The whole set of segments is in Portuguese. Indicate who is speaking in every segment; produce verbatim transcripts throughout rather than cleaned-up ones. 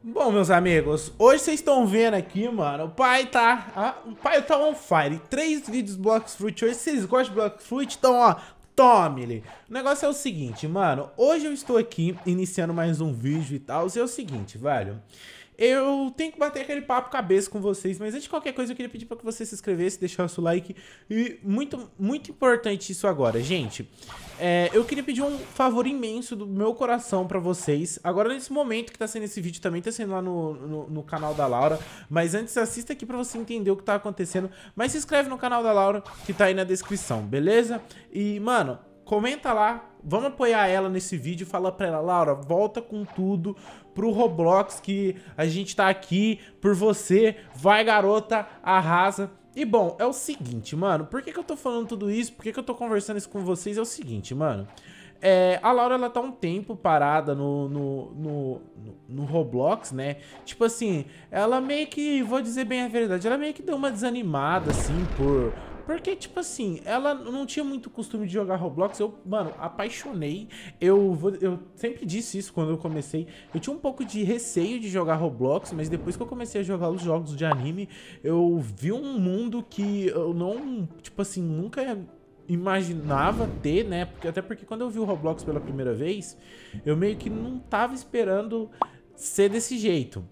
Speaker 1: Bom, meus amigos, hoje vocês estão vendo aqui, mano, o pai tá, ah, o pai tá on fire, três vídeos Blox Fruit hoje. Se vocês gostam de Blox Fruit, então ó, tome-lhe. O negócio é o seguinte, mano, hoje eu estou aqui iniciando mais um vídeo e tal, e é o seguinte, velho. Eu tenho que bater aquele papo cabeça com vocês, mas antes de qualquer coisa eu queria pedir para que você se inscrevesse, deixasse o like. E muito, muito importante isso agora, gente. É, eu queria pedir um favor imenso do meu coração pra vocês. Agora nesse momento que tá sendo esse vídeo também, tá sendo lá no, no, no canal da Laura. Mas antes assista aqui pra você entender o que tá acontecendo. Mas se inscreve no canal da Laura, que tá aí na descrição, beleza? E, mano, comenta lá, vamos apoiar ela nesse vídeo. Fala pra ela, Laura, volta com tudo pro Roblox, que a gente tá aqui por você. Vai, garota, arrasa. E bom, é o seguinte, mano, por que que eu tô falando tudo isso? Por que que eu tô conversando isso com vocês? É o seguinte, mano, é, a Laura, ela tá um tempo parada no, no, no, no Roblox, né? Tipo assim, ela meio que, vou dizer bem a verdade, ela meio que deu uma desanimada, assim, por... Porque, tipo assim, ela não tinha muito costume de jogar Roblox. Eu, mano, apaixonei. Eu, vou, eu sempre disse isso quando eu comecei. Eu tinha um pouco de receio de jogar Roblox, mas depois que eu comecei a jogar os jogos de anime, eu vi um mundo que eu não, tipo assim, nunca imaginava ter, né? Porque, até porque quando eu vi o Roblox pela primeira vez, eu meio que não tava esperando ser desse jeito.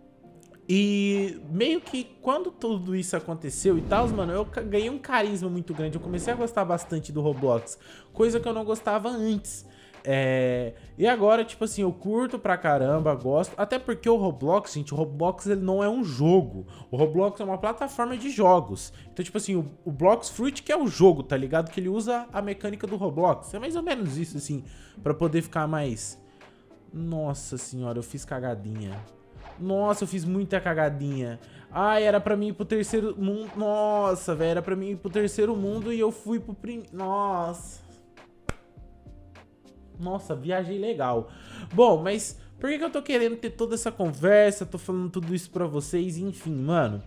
Speaker 1: E meio que quando tudo isso aconteceu e tal, mano, eu ganhei um carisma muito grande. Eu comecei a gostar bastante do Roblox, coisa que eu não gostava antes. É... E agora, tipo assim, eu curto pra caramba, gosto. Até porque o Roblox, gente, o Roblox ele não é um jogo. O Roblox é uma plataforma de jogos. Então, tipo assim, o, o Blox Fruit que é o jogo, tá ligado? Que ele usa a mecânica do Roblox. É mais ou menos isso, assim, pra poder ficar mais... Nossa senhora, eu fiz cagadinha. Nossa, eu fiz muita cagadinha. Ai, era pra mim ir pro terceiro mundo. Nossa, velho, era pra mim ir pro terceiro mundo e eu fui pro prim... Nossa. Nossa, viajei legal. Bom, mas por que que eu tô querendo ter toda essa conversa? Tô falando tudo isso pra vocês, enfim, mano.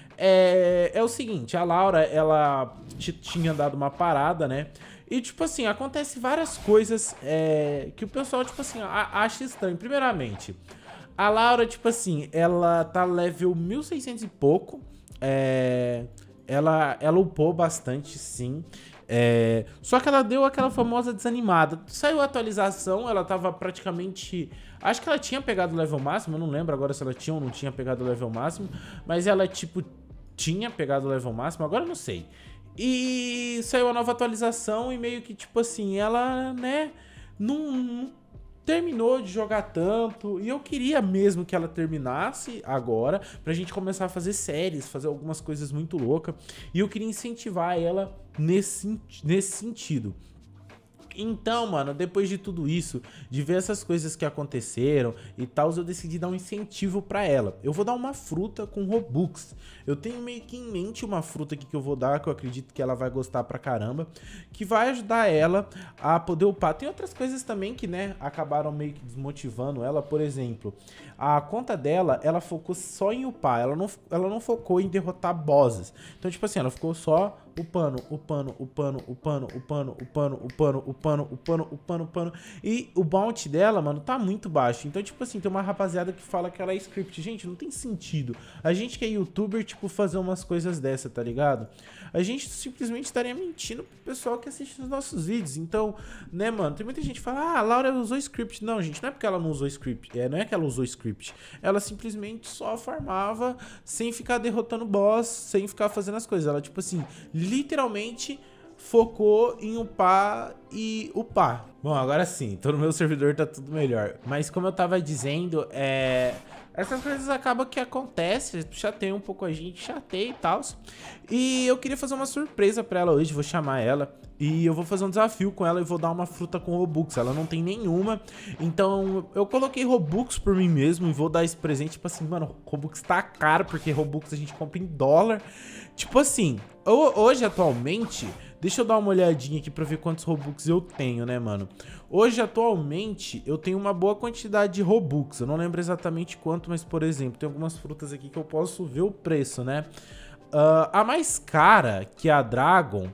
Speaker 1: É, é o seguinte, a Laura, ela tinha dado uma parada, né? E, tipo assim, acontece várias coisas é, que o pessoal, tipo assim, acha estranho. Primeiramente... A Laura, tipo assim, ela tá level mil e seiscentos e pouco. É, ela, ela upou bastante, sim. É, só que ela deu aquela famosa desanimada. Saiu a atualização, ela tava praticamente... Acho que ela tinha pegado o level máximo, eu não lembro agora se ela tinha ou não tinha pegado o level máximo. Mas ela, tipo, tinha pegado o level máximo, agora eu não sei. E saiu a nova atualização e meio que, tipo assim, ela, né, não... terminou de jogar tanto, e eu queria mesmo que ela terminasse agora, pra gente começar a fazer séries, fazer algumas coisas muito loucas, e eu queria incentivar ela nesse, nesse sentido. Então, mano, depois de tudo isso, de ver essas coisas que aconteceram e tal, eu decidi dar um incentivo pra ela. Eu vou dar uma fruta com Robux. Eu tenho meio que em mente uma fruta aqui que eu vou dar, que eu acredito que ela vai gostar pra caramba, que vai ajudar ela a poder upar. Tem outras coisas também que, né, acabaram meio que desmotivando ela. Por exemplo, a conta dela, ela focou só em upar, ela não, ela não focou em derrotar bosses. Então, tipo assim, ela ficou só upando, upando, upando, upando, upando, upando, upando, upando, upando, upando, upando. E o bounty dela, mano, tá muito baixo. Então, tipo assim, tem uma rapaziada que fala que ela é script. Gente, não tem sentido. A gente que é youtuber, tipo, fazer umas coisas dessa, tá ligado? A gente simplesmente estaria mentindo pro pessoal que assiste os nossos vídeos. Então, né, mano, tem muita gente que fala, ah, a Laura usou script. Não, gente, não é porque ela não usou script. É, não é que ela usou script. Ela simplesmente só farmava sem ficar derrotando boss, sem ficar fazendo as coisas. Ela, tipo assim, literalmente focou em upar e upar. Bom, agora sim, todo o meu servidor tá tudo melhor. Mas como eu tava dizendo, é... essas coisas acabam que acontecem, chateia um pouco a gente, chateia e tal. E eu queria fazer uma surpresa pra ela hoje, vou chamar ela. E eu vou fazer um desafio com ela e vou dar uma fruta com Robux. Ela não tem nenhuma. Então eu coloquei Robux por mim mesmo e vou dar esse presente. Tipo assim, mano, Robux tá caro porque Robux a gente compra em dólar. Tipo assim, hoje atualmente... Deixa eu dar uma olhadinha aqui pra ver quantos Robux eu tenho, né, mano? Hoje, atualmente, eu tenho uma boa quantidade de Robux. Eu não lembro exatamente quanto, mas, por exemplo, tem algumas frutas aqui que eu posso ver o preço, né? Uh, a mais cara, que é a Dragon,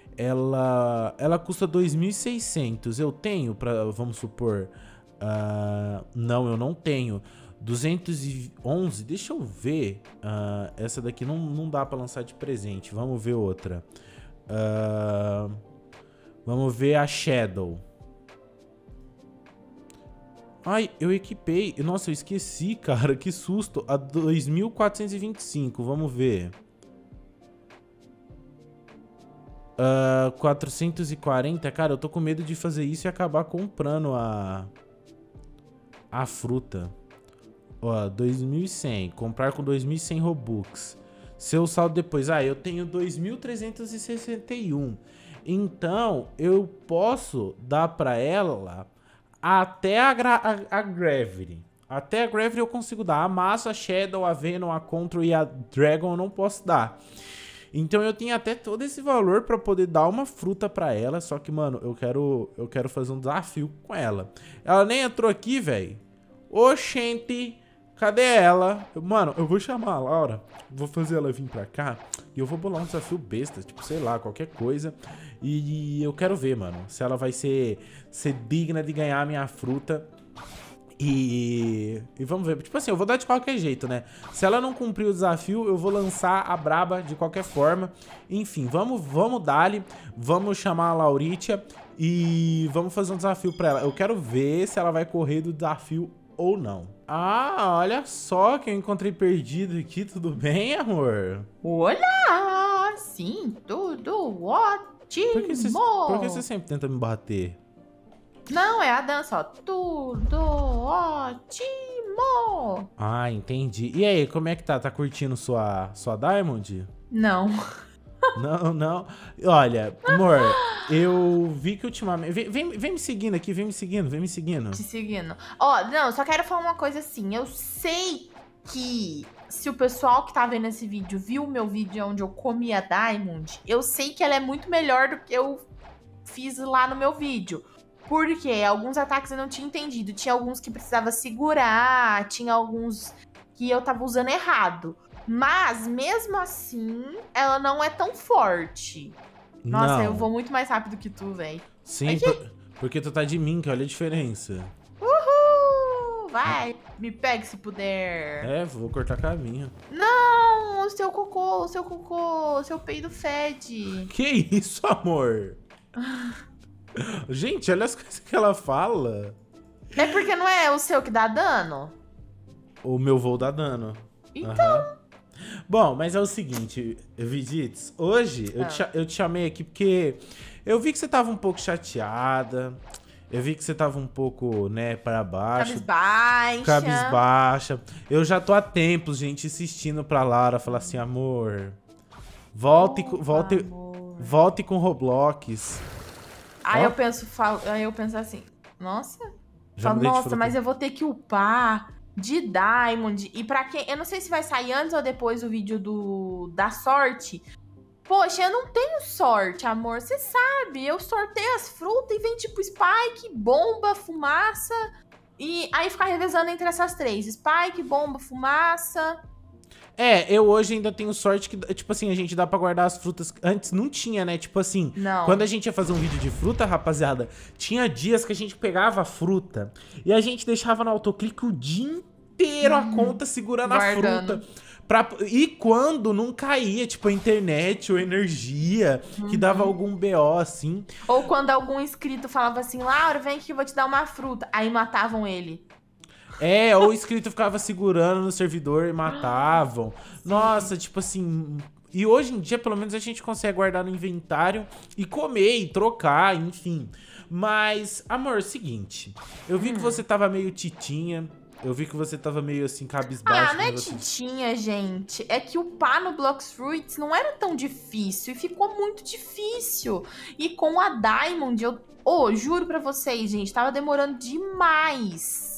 Speaker 1: ela, ela custa dois mil e seiscentos. Eu tenho, pra, vamos supor... Uh, não, eu não tenho. duzentos e onze, deixa eu ver. Uh, essa daqui não, não dá pra lançar de presente. Vamos ver outra. Uh, vamos ver a Shadow. Ai, eu equipei. Nossa, eu esqueci, cara. Que susto. A dois mil quatrocentos e vinte e cinco. Vamos ver. Uh, quatrocentos e quarenta. Cara, eu tô com medo de fazer isso e acabar comprando a... A fruta. Ó, dois mil e cem. Comprar com dois mil e cem Robux. Seu saldo depois. Ah, eu tenho dois mil trezentos e sessenta e um. Então, eu posso dar pra ela até a, a, a Gravity. Até a Gravity eu consigo dar. A Massa, a Shadow, a Venom, a Control e a Dragon eu não posso dar. Então eu tenho até todo esse valor pra poder dar uma fruta pra ela. Só que, mano, eu quero, eu quero fazer um desafio com ela. Ela nem entrou aqui, velho. Oxente, cadê ela? Eu, mano, eu vou chamar a Laura. Vou fazer ela vir pra cá. E eu vou bolar um desafio besta. Tipo, sei lá, qualquer coisa. E, e eu quero ver, mano. Se ela vai ser, ser digna de ganhar a minha fruta. E, e vamos ver. Tipo assim, eu vou dar de qualquer jeito, né? Se ela não cumprir o desafio, eu vou lançar a braba de qualquer forma. Enfim, vamos, vamos dar-lhe. Vamos chamar a Lauritia e vamos fazer um desafio pra ela. Eu quero ver se ela vai correr do desafio ou não. Ah, olha só que eu encontrei perdido aqui. Tudo bem, amor?
Speaker 2: Olá! Sim, tudo ótimo!
Speaker 1: Por que você, por que você sempre tenta me bater?
Speaker 2: Não, é a dança, ó. Tudo ótimo!
Speaker 1: Ah, entendi. E aí, como é que tá? Tá curtindo sua, sua Diamond?
Speaker 2: Não.
Speaker 1: Não, não. Olha, amor, eu vi que ultimamente... Vem, vem, vem me seguindo aqui, vem me seguindo, vem me seguindo.
Speaker 2: Te seguindo. Ó, não, só quero falar uma coisa assim. Eu sei que se o pessoal que tá vendo esse vídeo viu o meu vídeo onde eu comi a Diamond, eu sei que ela é muito melhor do que eu fiz lá no meu vídeo. Porque alguns ataques eu não tinha entendido. Tinha alguns que precisava segurar, tinha alguns que eu tava usando errado. Mas, mesmo assim, ela não é tão forte. Nossa,
Speaker 1: não.
Speaker 2: eu vou muito mais rápido que tu, velho.
Speaker 1: Sim, por, porque tu tá de mim, que olha a diferença.
Speaker 2: Uhul! Vai, me pegue se puder.
Speaker 1: É, vou cortar caminho.
Speaker 2: Não, o seu cocô, o seu cocô, o seu peido fede.
Speaker 1: Que isso, amor? Gente, olha as coisas que ela fala.
Speaker 2: É porque não é o seu que dá dano?
Speaker 1: O meu voo dá dano.
Speaker 2: Então...
Speaker 1: Uhum. Bom, mas é o seguinte, Vegitz, hoje eu,
Speaker 2: Ah.
Speaker 1: te, eu te chamei aqui porque eu vi que você tava um pouco chateada, eu vi que você tava um pouco, né, para baixo.
Speaker 2: Cabisbaixa.
Speaker 1: Cabisbaixa. Eu já tô há tempos, gente, insistindo pra Lara, falar assim, amor, volte,
Speaker 2: Opa,
Speaker 1: volte,
Speaker 2: amor.
Speaker 1: volte com Roblox.
Speaker 2: Aí
Speaker 1: Ó.
Speaker 2: eu penso, falo, aí eu penso assim, nossa,
Speaker 1: Já
Speaker 2: falo,
Speaker 1: mudei de
Speaker 2: nossa,
Speaker 1: fruta.
Speaker 2: mas eu vou ter que upar de Diamond. E pra quem, eu não sei se vai sair antes ou depois o vídeo do da sorte. Poxa, eu não tenho sorte, amor, você sabe, eu sorteio as frutas e vem tipo Spike, bomba, fumaça. E aí ficar revezando entre essas três, Spike, bomba, fumaça.
Speaker 1: É, eu hoje ainda tenho sorte que, tipo assim, a gente dá pra guardar as frutas. Antes não tinha, né? Tipo assim,
Speaker 2: Não.
Speaker 1: quando a gente ia fazer um vídeo de fruta, rapaziada, tinha dias que a gente pegava a fruta e a gente deixava no autoclique o dia inteiro a conta segurando
Speaker 2: guardando.
Speaker 1: a fruta. Pra, e quando não caía, tipo, a internet ou energia, que dava algum B O, assim.
Speaker 2: Ou quando algum inscrito falava assim, Laura, vem aqui que eu vou te dar uma fruta. Aí matavam ele.
Speaker 1: É, ou o inscrito ficava segurando no servidor e matavam. Nossa, tipo assim... E hoje em dia, pelo menos, a gente consegue guardar no inventário e comer e trocar, enfim. Mas, amor, é o seguinte. Eu vi
Speaker 2: Hum.
Speaker 1: que você tava meio titinha. Eu vi que você tava meio assim, cabisbaixo.
Speaker 2: Ah, não é
Speaker 1: você...
Speaker 2: titinha, gente. É que upar no Blox Fruits não era tão difícil. E ficou muito difícil. E com a Diamond, eu... Ô, juro pra vocês, gente, tava demorando demais.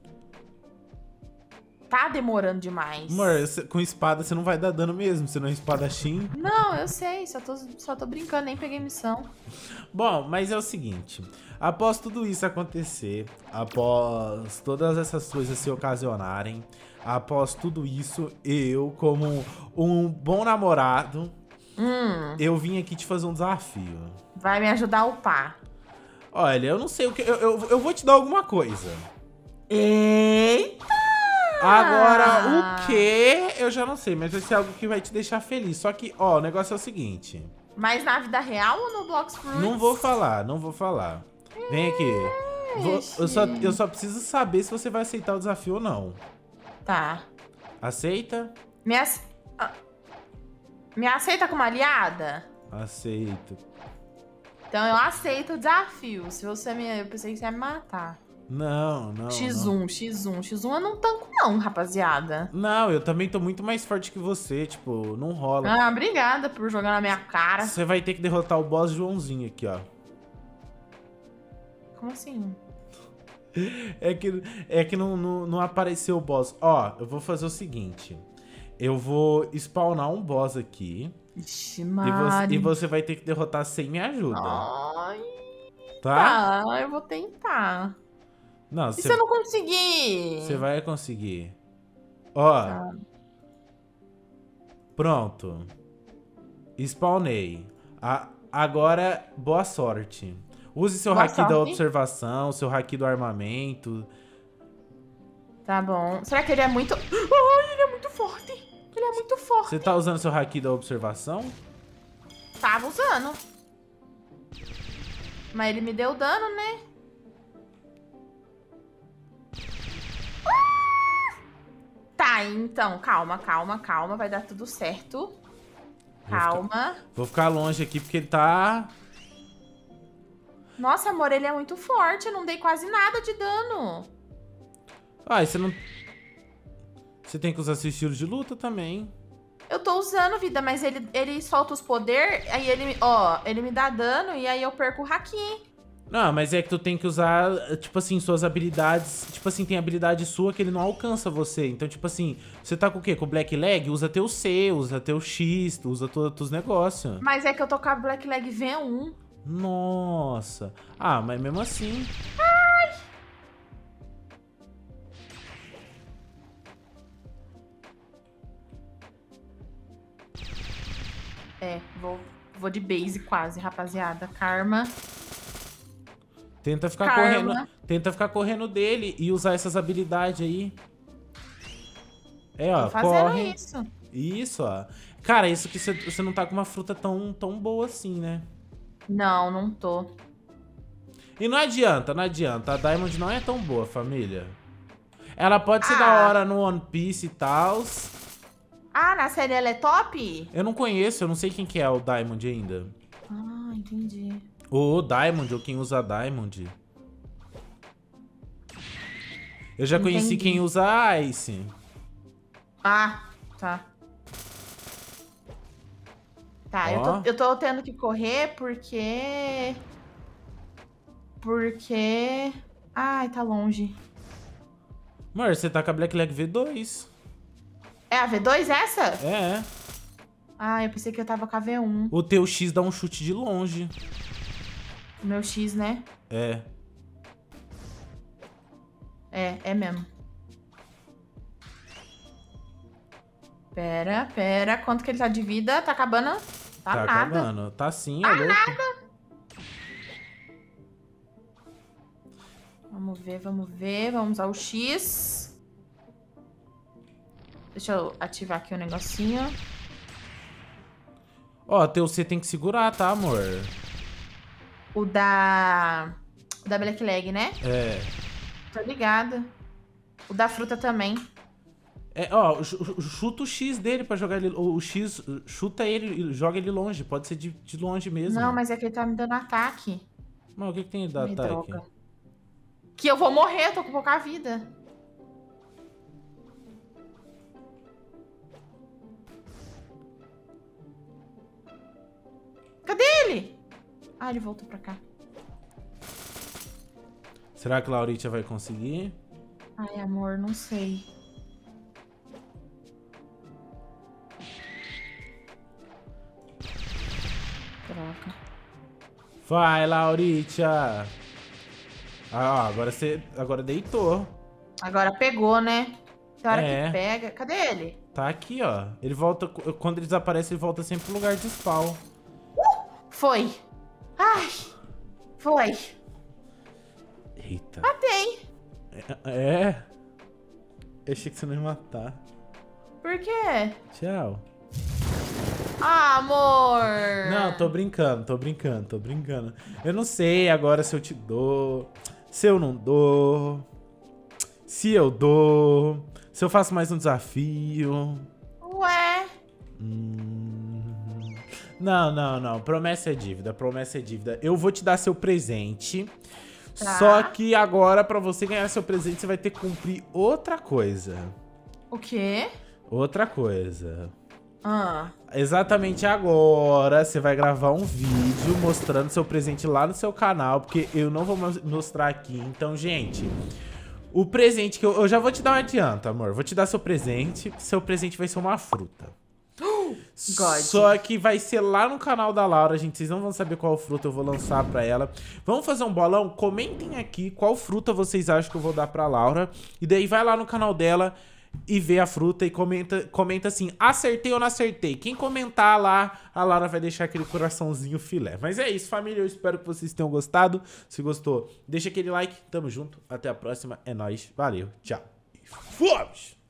Speaker 2: Tá demorando demais.
Speaker 1: Amor, cê- com espada você não vai dar dano mesmo, você não é espadachim.
Speaker 2: Não, eu sei, só tô, só tô brincando, nem peguei missão.
Speaker 1: Bom, mas é o seguinte, após tudo isso acontecer, após todas essas coisas se ocasionarem, após tudo isso, eu, como um bom namorado,
Speaker 2: Hum,
Speaker 1: eu vim aqui te fazer um desafio.
Speaker 2: vai me ajudar a upar.
Speaker 1: Olha, eu não sei o que... Eu, eu, eu vou te dar alguma coisa.
Speaker 2: Eita!
Speaker 1: Agora, o quê? Eu já não sei, mas vai ser algo que vai te deixar feliz. Só que, ó, o negócio é o seguinte.
Speaker 2: Mas na vida real ou no Blox Fruits?
Speaker 1: Não vou falar, não vou falar. Vem aqui. Vou- eu, só, eu só preciso saber se você vai aceitar o desafio ou não.
Speaker 2: Tá.
Speaker 1: Aceita?
Speaker 2: Me, ace... ah. Me aceita como aliada?
Speaker 1: Aceito.
Speaker 2: Então eu aceito o desafio. Se você me... Eu pensei que você ia me matar.
Speaker 1: Não, não.
Speaker 2: X
Speaker 1: Não.
Speaker 2: um, X um. X um eu não tanco não, rapaziada.
Speaker 1: Não, eu também tô muito mais forte que você, tipo, não rola.
Speaker 2: Ah, obrigada por jogar na minha cara.
Speaker 1: Você vai ter que derrotar o boss Joãozinho aqui, ó.
Speaker 2: Como assim?
Speaker 1: É que, é que não, não, não apareceu o boss. Ó, eu vou fazer o seguinte. Eu vou spawnar um boss aqui.
Speaker 2: Ixi,
Speaker 1: E
Speaker 2: Mari.
Speaker 1: você, e você vai ter que derrotar sem minha ajuda.
Speaker 2: Ai,
Speaker 1: Tá?
Speaker 2: tá, eu vou tentar.
Speaker 1: Não,
Speaker 2: E
Speaker 1: você,
Speaker 2: se eu não conseguir?
Speaker 1: você vai conseguir. Ó.
Speaker 2: Tá.
Speaker 1: Pronto. Spawnei. A, agora, boa sorte. Use seu
Speaker 2: Boa
Speaker 1: haki da
Speaker 2: sorte.
Speaker 1: observação, seu haki do armamento.
Speaker 2: Tá bom. Será que ele é muito... Ai, ele é muito forte. Ele é muito forte.
Speaker 1: Você tá usando seu haki da observação?
Speaker 2: Tava usando. Mas ele me deu dano, né? Ah! Tá, então, calma, calma, calma. Vai dar tudo certo. Calma.
Speaker 1: Vou ficar longe aqui porque ele tá...
Speaker 2: Nossa, amor, ele é muito forte. Eu não dei quase nada de dano.
Speaker 1: Ah, e você não... Você tem que usar seu estilo de luta também.
Speaker 2: Eu tô usando, vida, mas ele, ele solta os poderes, aí ele, ó, ele me dá dano e aí eu perco o haki.
Speaker 1: Não, mas é que tu tem que usar, tipo assim, suas habilidades. Tipo assim, tem habilidade sua que ele não alcança você. Então, tipo assim, você tá com o quê? Com o Black Leg? Usa teu C, usa teu X, usa todos os negócios.
Speaker 2: Mas é que eu tô com a Black Leg V um.
Speaker 1: Nossa. Ah, mas mesmo assim...
Speaker 2: É, vou, vou de base quase, rapaziada. Karma.
Speaker 1: Tenta ficar
Speaker 2: Karma.
Speaker 1: correndo. Tenta ficar correndo dele e usar essas habilidades aí. É, ó,
Speaker 2: Tô fazendo
Speaker 1: corre.
Speaker 2: isso.
Speaker 1: Isso, ó. Cara, isso que você, você não tá com uma fruta tão, tão boa assim, né?
Speaker 2: Não, não tô.
Speaker 1: E não adianta, não adianta. A Diamond não é tão boa, família. Ela pode ser
Speaker 2: Ah.
Speaker 1: da hora no One Piece e tal.
Speaker 2: Ah, na série ela é top?
Speaker 1: Eu não conheço, eu não sei quem que é o Diamond ainda.
Speaker 2: Ah, entendi.
Speaker 1: O Diamond, ou quem usa a Diamond. Eu já conheci
Speaker 2: Entendi.
Speaker 1: quem usa a Ice.
Speaker 2: Ah, tá. Tá, eu
Speaker 1: Ó.
Speaker 2: tô, eu tô tendo que correr porque... Porque... Ai, tá longe.
Speaker 1: Amor, você tá com a Black Leg V dois.
Speaker 2: É a V dois essa?
Speaker 1: É.
Speaker 2: Ah, eu pensei que eu tava com a V um.
Speaker 1: O teu X dá um chute de longe.
Speaker 2: O meu X, né?
Speaker 1: É.
Speaker 2: É, é mesmo. Pera, pera. Quanto que ele tá de vida? Tá acabando? Tá,
Speaker 1: Tá
Speaker 2: nada.
Speaker 1: acabando. Tá sim, é louco.
Speaker 2: Vamos ver, vamos ver. Vamos usar o X. Deixa eu ativar aqui o negocinho.
Speaker 1: Ó, teu C tem que segurar, tá, amor?
Speaker 2: O da... O da Black Leg, né?
Speaker 1: É.
Speaker 2: Tô ligada. O da fruta também.
Speaker 1: É, ó, ch- chuta o X dele pra jogar ele. O X, chuta ele e joga ele longe. Pode ser de, de longe mesmo.
Speaker 2: Não, mas é que ele tá me dando ataque.
Speaker 1: Mas o que, que tem de dar
Speaker 2: Me
Speaker 1: ataque?
Speaker 2: droga. Que eu vou morrer, eu tô com pouca vida. Cadê ele? Ah, ele voltou pra cá.
Speaker 1: Será que a Lauritia vai conseguir?
Speaker 2: Ai, amor, não sei. Droga.
Speaker 1: Vai, Lauritia! Ah, agora você. Agora deitou.
Speaker 2: Agora pegou, né? Tem hora
Speaker 1: É.
Speaker 2: que pega. Cadê ele?
Speaker 1: Tá aqui, ó. Ele volta. Quando ele desaparece, ele volta sempre pro lugar de spawn.
Speaker 2: Foi. Ai. Foi.
Speaker 1: Eita.
Speaker 2: Matei.
Speaker 1: É. Eu achei que você não ia matar.
Speaker 2: Por quê?
Speaker 1: Tchau.
Speaker 2: Ah, amor!
Speaker 1: Não, tô brincando, tô brincando, tô brincando. Eu não sei agora se eu te dou, se eu não dou, se eu dou, se eu faço mais um desafio.
Speaker 2: Ué?
Speaker 1: Hum... Não, não, não. Promessa é dívida, promessa é dívida. Eu vou te dar seu presente.
Speaker 2: Tá.
Speaker 1: Só que agora, pra você ganhar seu presente, você vai ter que cumprir outra coisa.
Speaker 2: O quê?
Speaker 1: Outra coisa.
Speaker 2: Ah.
Speaker 1: Exatamente agora, você vai gravar um vídeo mostrando seu presente lá no seu canal, porque eu não vou mostrar aqui. Então, gente, o presente que eu... Eu já vou te dar um adianto, amor. Vou te dar seu presente. Seu presente vai ser uma fruta.
Speaker 2: God.
Speaker 1: Só que vai ser lá no canal da Laura, gente. Vocês não vão saber qual fruta eu vou lançar pra ela. Vamos fazer um bolão? Comentem aqui qual fruta vocês acham que eu vou dar pra Laura. E daí vai lá no canal dela e vê a fruta e comenta, comenta assim, acertei ou não acertei. Quem comentar lá, a Laura vai deixar aquele coraçãozinho filé. Mas é isso, família. Eu espero que vocês tenham gostado. Se gostou, deixa aquele like. Tamo junto. Até a próxima. É nóis. Valeu. Tchau. Fomos!